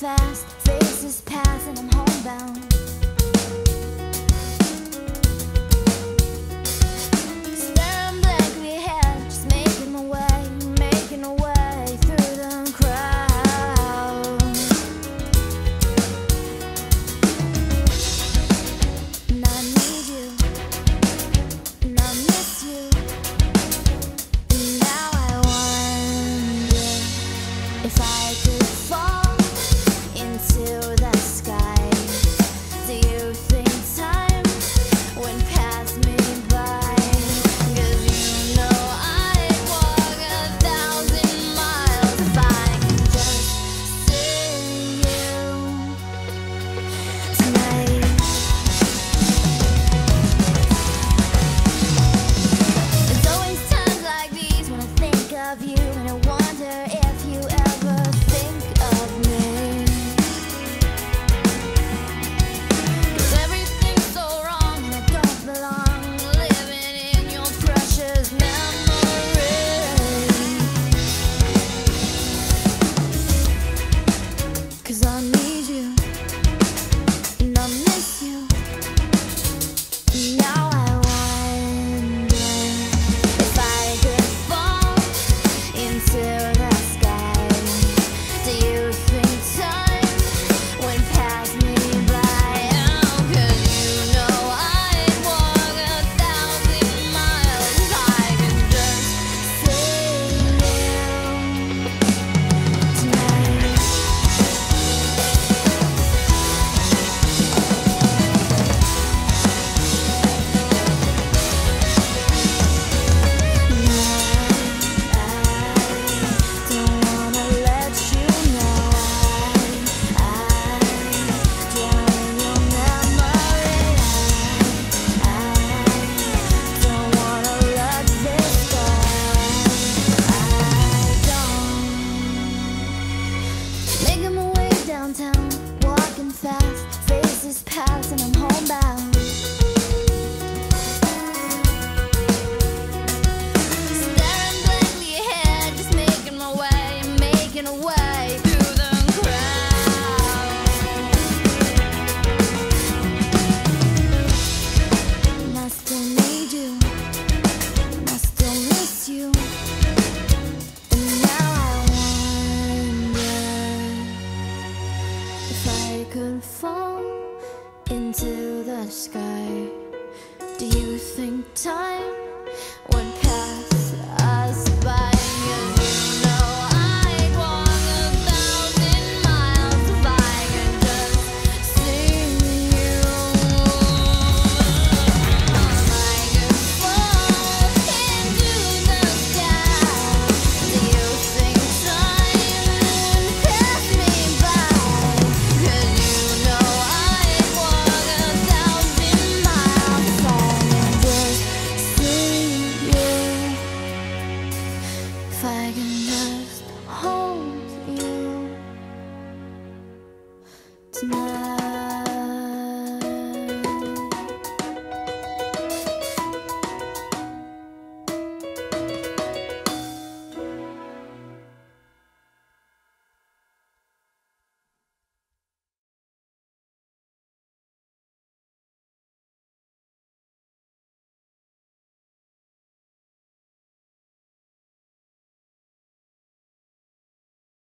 fast, faces pass and I'm homebound. Staring blankly ahead, just making my way through the crowd. And I need you, and I miss you. And now I wonder if I could fall into the sky. Do you think time went past me by? 'Cause you know I'd walk 1,000 miles if I could just see you tonight. There's always times like these when I think of you, and I wonder if you ever think of me. 'Cause everything's so wrong and I don't belong, living in your precious memory. 'Cause I need you, and I miss you. Now I wonder if I could fall into the sky. Do you think time went past me by? Oh, 'cause you know I'd walk 1,000 miles if I could just see you tonight. I don't wanna let you know I drown in your memory. I don't wanna let this go. I don't. Making my way downtown, walking fast, faces pass and I'm homebound. Staring blankly ahead, just making my way through the crowd. And I still need you, and I still miss you. And now I wonder if I could fall into the sky. Do you think time